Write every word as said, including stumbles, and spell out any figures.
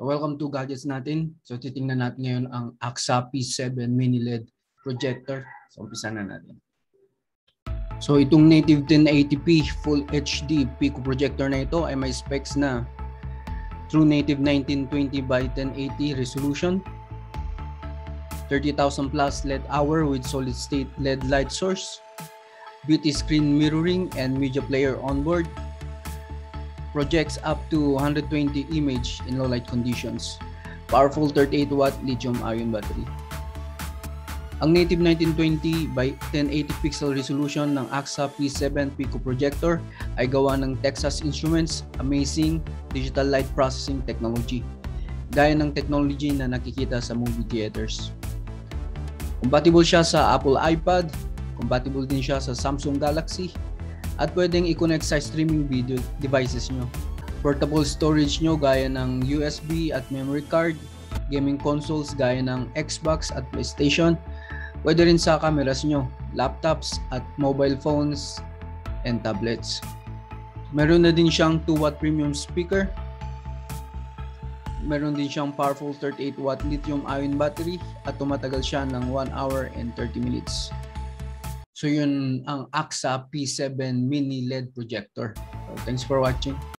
Welcome to Gadgets natin. So titingnan natin ngayon ang A X A P seven Mini L E D projector. So umpisa na natin. So itong native ten eighty p Full H D Pico projector na ito ay may specs na True Native nineteen twenty by ten eighty resolution, thirty thousand plus L E D hour with solid state L E D light source, beauty screen mirroring and media player on board, projects up to one hundred twenty image in low light conditions, powerful thirty-eight watt lithium ion battery. Ang native nineteen twenty by ten eighty pixel resolution ng A X A P seven Pico projector ay gawa ng Texas Instruments Amazing Digital Light Processing Technology, gaya ng technology na nakikita sa movie theaters. Compatible siya sa Apple iPad, compatible din siya sa Samsung Galaxy, at pwedeng i-connect sa streaming video devices nyo. Portable storage nyo gaya ng U S B at memory card, gaming consoles gaya ng Xbox at PlayStation, pwede rin sa cameras nyo, laptops at mobile phones and tablets. Meron na din siyang two watt premium speaker. Meron din siyang powerful thirty-eight watt lithium ion battery at tumatagal siya ng one hour and thirty minutes. So yun ang A X A P seven Mini L E D projector. So, thanks for watching.